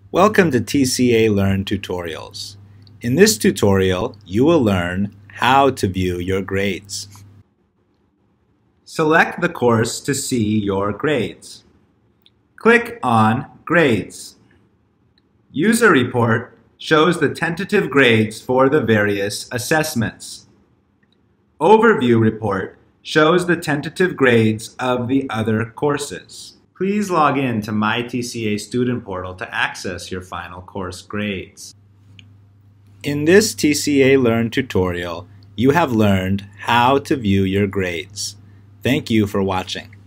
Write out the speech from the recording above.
Welcome to TCA Learn Tutorials. In this tutorial, you will learn how to view your grades. Select the course to see your grades. Click on Grades. User Report shows the tentative grades for the various assessments. Overview Report shows the tentative grades of the other courses. Please log in to MyTCA Student Portal to access your final course grades. In this TCA Learn tutorial, you have learned how to view your grades. Thank you for watching.